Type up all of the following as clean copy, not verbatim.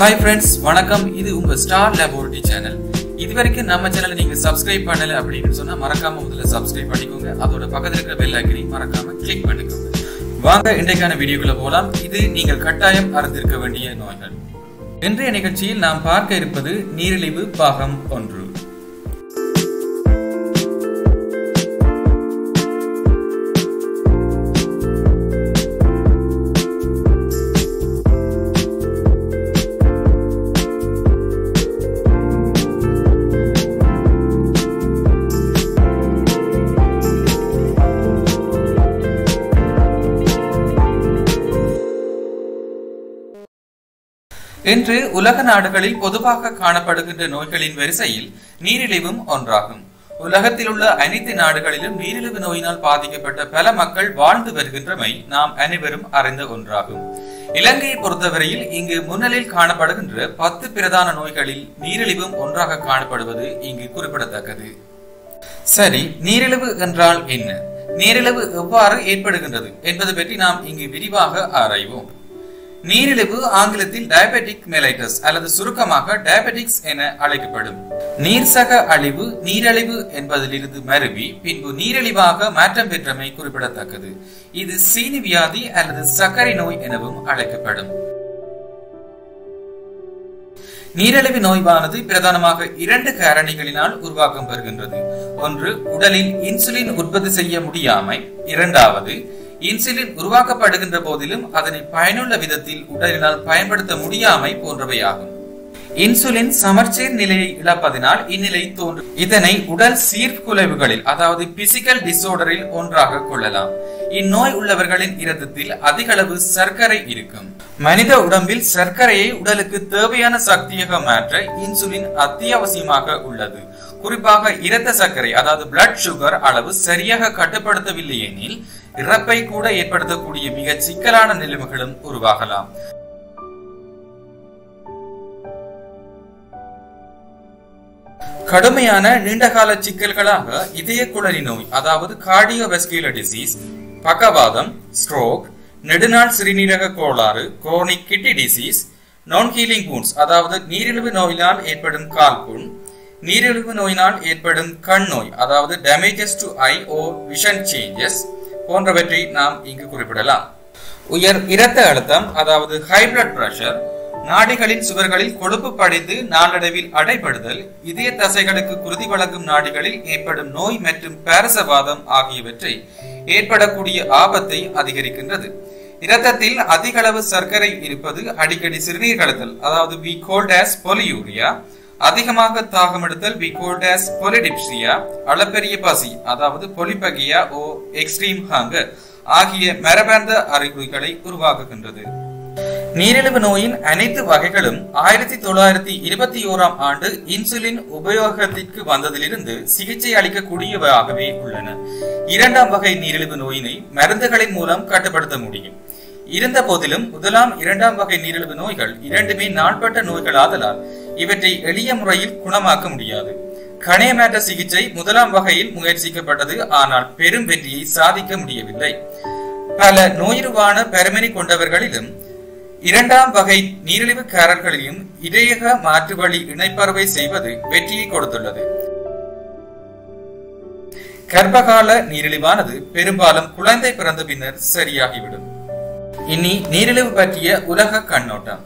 Hi friends, வணக்கம். இது உங்க ஸ்டார் லேபோரட்டரி சேனல். இதுவரைக்கும் நம்ம சேனலை நீங்க சப்ஸ்கிரைப் பண்ணல அப்படின்னு சொன்னா மறக்காம முதல்ல சப்ஸ்கிரைப் பண்ணிக்கோங்க. அதோட பக்கத்துல இருக்கிற பெல் ஐகானையும் மறக்காம கிளிக் பண்ணிக்கோங்க. வாங்க இன்றைக்கான வீடியோக்குள்ள போலாம். இது நீங்கள் கட்டாயம் அறிந்திருக்க வேண்டிய நோய்கள். இன்றைய நிகழ்ச்சியில் நாம் பார்க்க இருப்பது நீரிழிவு பாகம் 1. இன்று உலக நாடுகளில் பொதுவாக காணப்படுகின்ற நோய்களின் வரிசையில் நீரிழிவும் ஒன்றாகும். உலகத்தில் உள்ள அனைத்து நாடுகளிலும் நீரிழிவு நோயினால் பாதிக்கப்பட்ட பல மக்கள் வாழ்ந்து வருகின்றமை நாம் அனைவரும் அறிந்த ஒன்றாகும். இலங்கையை பொறுத்தவரையில் இங்கு முன்னிலையில் காணப்படுகின்ற 10 பிரதான நோய்களில் நீரிழிவும் ஒன்றாக காணப்படுவது இங்கு குறிப்பிடத்தக்கது. சரி, நீரிழிவு என்றால் என்ன? நீரிழிவு எவ்வாறு ஏற்படுகின்றது என்பது பற்றி நாம் இங்கு விரிவாக ஆராய்வோம். நீரிழிவு ஆங்கிலத்தில் diabetic mellitus அல்லது சுருக்கமாக diabetics என அழைக்கப்படும். நீர்சக அழிவு நீரிழிவு என்பதிலிருந்து மருவி பின்பு நீரிழிவாக மாற்றம் பெற்றமை குறிப்பிடத்தக்கது. இது சீனி வியாதி அல்லது சர்க்கரை நோய் எனவும் அழைக்கப்படும். நீரிழிவு நோய்வானது பிரதானமாக 2 காரணிகளினால் உருவாக்கம் பெறுகின்றது. ஒன்று, உடலில் இன்சுலின் உற்பத்தி செய்ய முடியாமை. இரண்டாவது, இன்சுலின் உருவாக்கப்படுகின்ற போதிலும் அதனை பயனுள்ள விதத்தில் உடலினால் பயன்படுத்த முடியாமை போன்றவையாகும். இன்சுலின் சமச்சீர் நிலையை இழப்பதனால் இந்நிலை தோன்றும். இதனை உடல் சீர்குலைவுகளில் அதாவது பிசிக்கல் டிசார்டரில் ஒன்றாக கொள்ளலாம். இந்நோய் உள்ளவர்களின் இரத்தத்தில் அதிக அளவு சர்க்கரை இருக்கும். மனித உடம்பில் சர்க்கரையை உடலுக்கு தேவையான சக்தியாக மாற்ற இன்சுலின் அத்தியாவசியமாக உள்ளது. குறிப்பாக இரத்த சர்க்கரை அதாவது பிளட் சுகர் அளவு சரியாக கட்டுப்படுத்தவில்லை எனில் இறப்பை கூட ஏற்படுத்தக்கூடிய மிக சிக்கலான நிலைமைகளும் உருவாகலாம். கடுமையான நீண்டகால சிக்கல்களாக இதய குழலி நோய் அதாவது cardiovascular disease, பக்கவாதம், ஸ்ட்ரோக், நெடுநாள் சிறுநீரக கோளாறு, chronic kidney disease, non healing wounds அதாவது நீரிழிவு நோயினால் ஏற்படும் கால்புண், நீரிழிவு நோயினால் ஏற்படும் கண் நோய் அதாவது damages to eye or vision changes போன்றவற்றை நாம் இங்கு குறிப்பிடலாம். உயர் இரத்த அழுத்தம் அதாவது high blood pressure, நாடிகளின் சுவர்களில் கொழுப்பு படிந்து நாளடைவில் அடைபடுதல், இதய தசைகளுக்கு குருதி வழங்கும் நாடிகளில் ஏற்படும் நோய் மற்றும் பாரசவாதம் ஆகியவற்றை ஏற்படக்கூடிய ஆபத்தை அதிகரிக்கின்றது. இரத்தத்தில் அதிக அளவு சர்க்கரை இருப்பது, அடிக்கடி சிறுநீர் கழித்தல் அதாவது we called as polyuria, அதிகமாக தாகம் எடுத்தல் we called as polydipsia, அளப்பெரிய பசி அதாவது polyphagia or extreme hunger ஆகிய மரபார்ந்த அறிகுறிகளை உருவாக்குகின்றது. நீரிழிவு நோயின் அனைத்து வகைகளும் 1921ஆம் ஆண்டு இன்சுலின் உபயோகத்திற்கு வந்ததிலிருந்து சிகிச்சை அளிக்கக்கூடியவையாகவே உள்ளன. 2ஆம் வகை நீரிழிவு நோயினை மருந்துகளின் மூலம் கட்டுப்படுத்த முடியும். இருந்த போதிலும் 1ஆம் 2ஆம் வகை நீரிழிவு நோய்கள் இரண்டுமே நாள்பட்ட நோய்கள் ஆதலால் இவற்றை எளிய முறையில் குணமாக்க முடியாது. கணையமேற்ற சிகிச்சை 1ஆம் வகையில் முயற்சிக்கப்பட்டது, ஆனால் பெரும் வெற்றியை சாதிக்க முடியவில்லை. பல நோயுருவான பெருமனி கொண்டவர்களிலும் 2ஆம் வகை நீரிழிவுக்காரர்களிலும் இடையக மாற்று வழி இணைப்பறுவை செய்வது வெற்றியை கொடுத்துள்ளது. கர்ப்பகால நீரிழிவானது பெரும்பாலும் குழந்தை பிறந்த பின்னர் சரியாகிவிடும். இனி நீரிழிவு பற்றிய உலக கண்ணோட்டம்.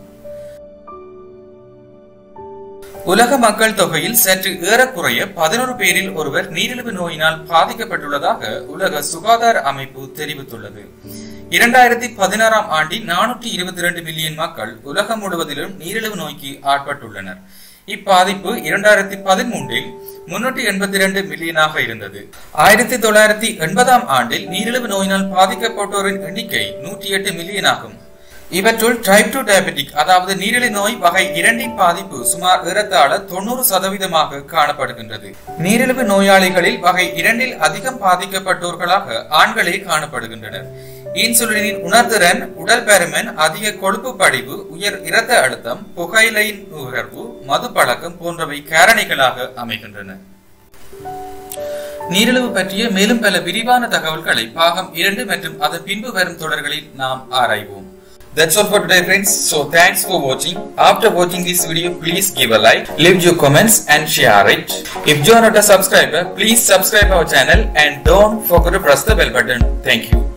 உலக மக்கள் தொகையில் சற்று ஏறக்குறைய 11 பேரில் ஒருவர் நீரிழிவு நோயினால் பாதிக்கப்பட்டுள்ளதாக உலக சுகாதார அமைப்பு தெரிவித்துள்ளது. 2016ஆம் ஆண்டில் 422 மில்லியன் மக்கள் உலகம் முழுவதிலும் நீரிழிவு நோய்க்கு ஆட்பட்டுள்ளனர். இப்பாதிப்பு 2013இல் 382 மில்லியனாக இருந்தது. 1980ஆம் ஆண்டில் நீரிழிவு நோயினால் பாதிக்கப்பட்டோரின் எண்ணிக்கை 108 மில்லியன் ஆகும். இவற்றுள் டைப் 2 diabetic அதாவது நீரிழிவு நோய் வகை 2 பாதிப்பு சுமார் ஏறத்தாழ 90% காணப்படுகின்றது. நீரிழிவு நோயாளிகளில் வகை 2 அதிகம் பாதிக்கப்பட்டோர்களாக ஆண்களே காணப்படுகின்றனர். இன்சுலினின் உணர்திறன், உடல் பருமன், அதிக கொழுப்பு படிவு, உயர் இரத்த அழுத்தம், புகையிலையின் நுகர்வு, மது பழக்கம் போன்றவை காரணிகளாக அமைகின்றன. நீரிழிவு பற்றிய மேலும் பல விரிவான தகவல்களை பாகம் 2 மற்றும் அதன் பின்பு வரும் தொடர்களில் நாம் ஆராய்வோம். That's all for today, friends. So thanks for watching. After watching this video, please give a like, leave your comments and share it. If you are not a subscriber, please subscribe our channel and don't forget to press the bell button. Thank you.